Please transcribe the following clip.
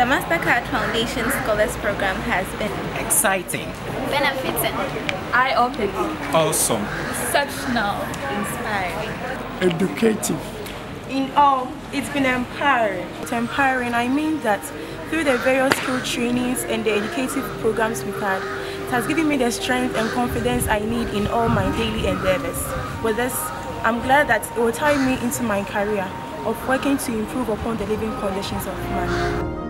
The MasterCard Foundation Scholars Program has been exciting, benefiting, eye-opening, awesome, exceptional, inspiring, educative. In all, it's been empowering. It's empowering, I mean that through the various skill trainings and the educative programs we've had, it has given me the strength and confidence I need in all my daily endeavors. With this, I'm glad that it will tie me into my career of working to improve upon the living conditions of man.